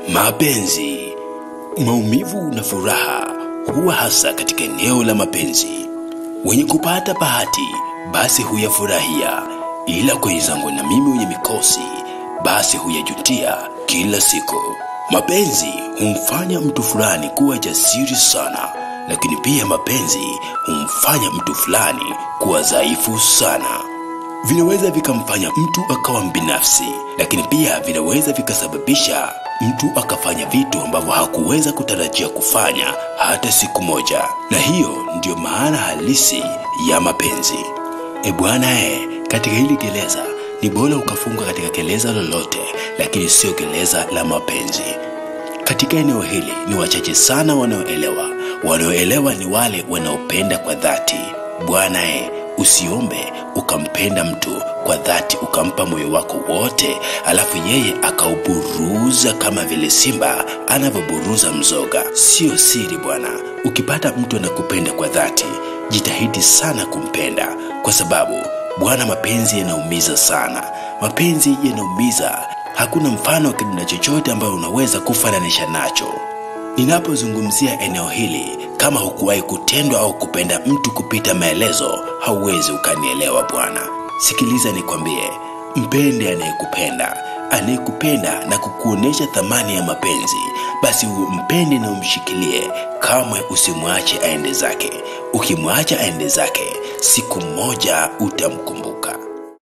Mapenzi, maumivu na furaha huwa hasa katika eneo la mapenzi. Wenye kupata bahati basi huyafurahia, ila kwa zangu na mimi wenye mikosi basi huyajutia kila siku. Mapenzi humfanya mtu fulani kuwa jasiri sana, lakini pia mapenzi humfanya mtu fulani kuwa dhaifu sana. Vinaweza vikamfanya mtu akawa mbinafsi, lakini pia vinaweza vikasababisha mtu akafanya vitu ambavyo hakuweza kutarajia kufanya hata siku moja. Na hiyo ndio maana halisi ya mapenzi. Bwana katika hili gereza ni bora ukafunga katika gereza lolote, lakini sio gereza la mapenzi. Katika eneo hili ni wachache sana wanaoelewa. Wanaoelewa ni wale wanaopenda kwa dhati. Bwana usiombe ukampenda mtu kwa dhati, ukampa moyo wako wote, alafu yeye akauburuza kama vile simba anavyoburuza mzoga. Sio siri bwana. Ukipata mtu anakupenda kwa dhati, jitahidi sana kumpenda, kwa sababu bwana, mapenzi yanaumiza sana. Mapenzi yanaumiza. Hakuna mfano kiduna chochote ambayo unaweza kufananisha nacho. Ninapozungumzia eneo hili, kama hukuwahi kutendwa au kupenda mtu kupita maelezo, hauwezi ukanielewa bwana. Sikiliza nikwambie, mpende anayekupenda. Anayekupenda na kukuonesha thamani ya mapenzi, basi umpende na umshikilie. Kamwe usimwache aende zake. Ukimwacha aende zake, siku moja utamkumbuka.